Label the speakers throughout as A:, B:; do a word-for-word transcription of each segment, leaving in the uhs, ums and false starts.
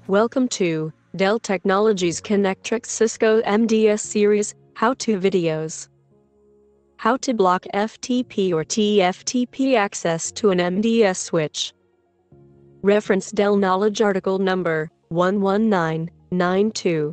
A: Welcome to Dell Technologies Connectrix Cisco M D S series, how-to videos. How to block F T P or T F T P access to an M D S switch. Reference Dell Knowledge article number one one nine nine two.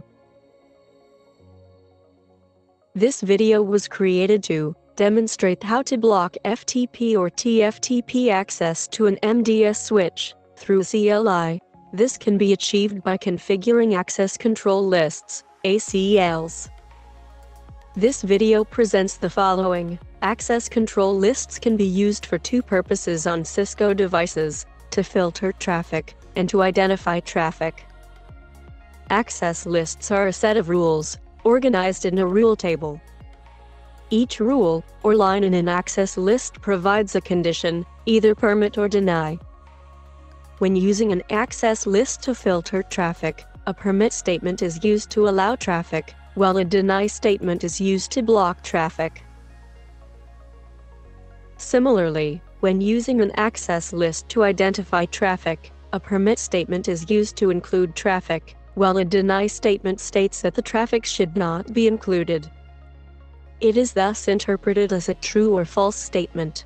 A: This video was created to demonstrate how to block F T P or T F T P access to an M D S switch through C L I. This can be achieved by configuring access control lists, A C Ls. This video presents the following. Access control lists can be used for two purposes on Cisco devices: to filter traffic and to identify traffic. Access lists are a set of rules, organized in a rule table. Each rule, or line in an access list provides a condition, either permit or deny. When using an access list to filter traffic, a permit statement is used to allow traffic, while a deny statement is used to block traffic. Similarly, when using an access list to identify traffic, a permit statement is used to include traffic, while a deny statement states that the traffic should not be included. It is thus interpreted as a true or false statement.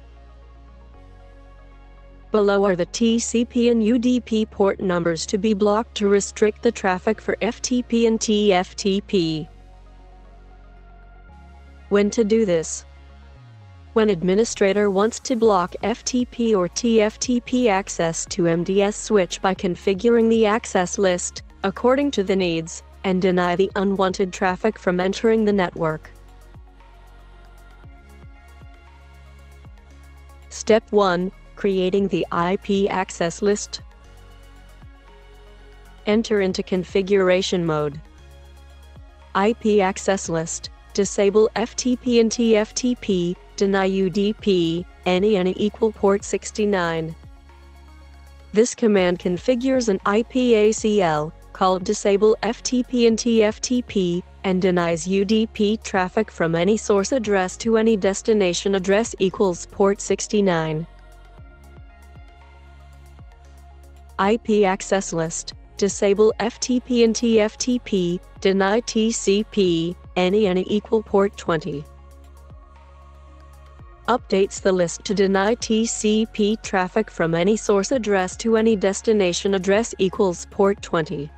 A: Below are the T C P and U D P port numbers to be blocked to restrict the traffic for F T P and T F T P. When to do this? When administrator wants to block F T P or T F T P access to M D S switch by configuring the access list according to the needs, and deny the unwanted traffic from entering the network. Step one. Creating the I P access list. Enter into configuration mode. I P access list. Disable F T P and T F T P, deny U D P, any any equal port sixty-nine. This command configures an I P A C L, called disable F T P and T F T P, and denies U D P traffic from any source address to any destination address equals port sixty-nine. I P access list. Disable F T P and T F T P, deny T C P, any any equal port twenty. Updates the list to deny T C P traffic from any source address to any destination address equals port twenty.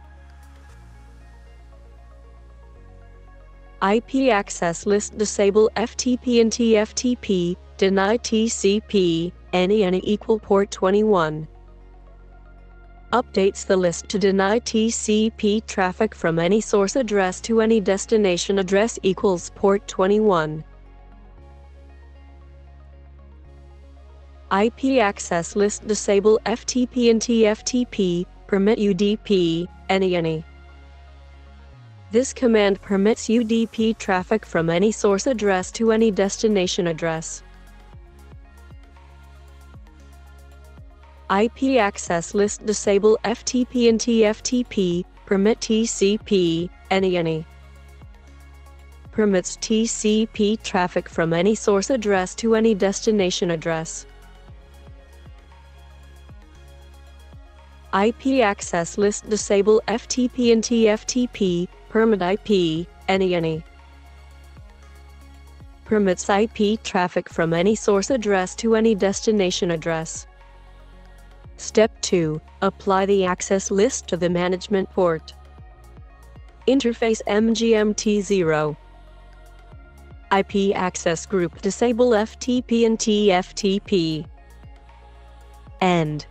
A: I P access list. Disable F T P and T F T P, deny T C P, any any equal port twenty-one. Updates the list to deny T C P traffic from any source address to any destination address equals port twenty-one. I P access list. Disable F T P and T F T P, permit U D P, any any. This command permits U D P traffic from any source address to any destination address. I P access list. Disable F T P and T F T P, permit T C P, any any. Permits T C P traffic from any source address to any destination address. I P access list. Disable F T P and T F T P, permit I P, any any. Permits I P traffic from any source address to any destination address. Step two. Apply the access list to the management port. Interface M G M T zero. I P access group. Disable F T P and T F T P. End.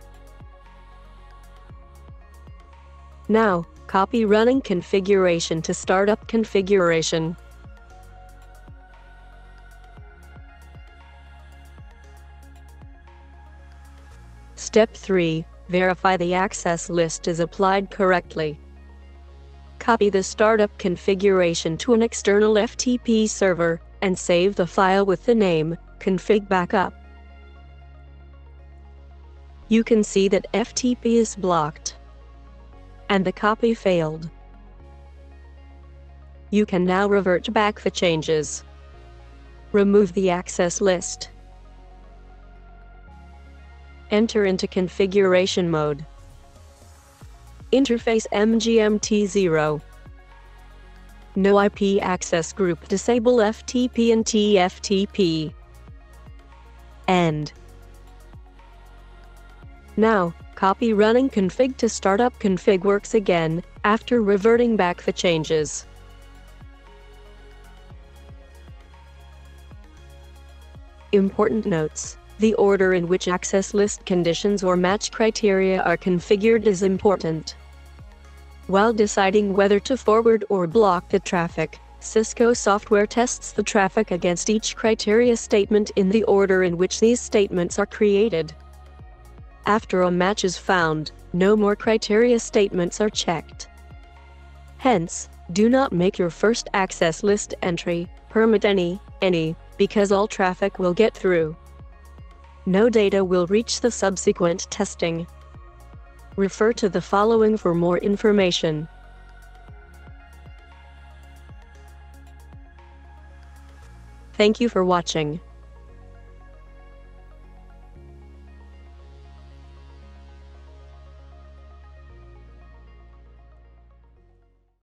A: Now, copy running configuration to start up configuration. Step three. Verify the access list is applied correctly. Copy the startup configuration to an external F T P server, and save the file with the name, config backup. You can see that F T P is blocked, and the copy failed. You can now revert back the changes. Remove the access list. Enter into configuration mode. Interface M G M T zero. No I P access group. Disable F T P and T F T P. End. Now, copy running config to startup. Config works again, after reverting back the changes. Important notes. The order in which access list conditions or match criteria are configured is important. While deciding whether to forward or block the traffic, Cisco software tests the traffic against each criteria statement in the order in which these statements are created. After a match is found, no more criteria statements are checked. Hence, do not make your first access list entry permit any, any, because all traffic will get through. No data will reach the subsequent testing. Refer to the following for more information. Thank you for watching.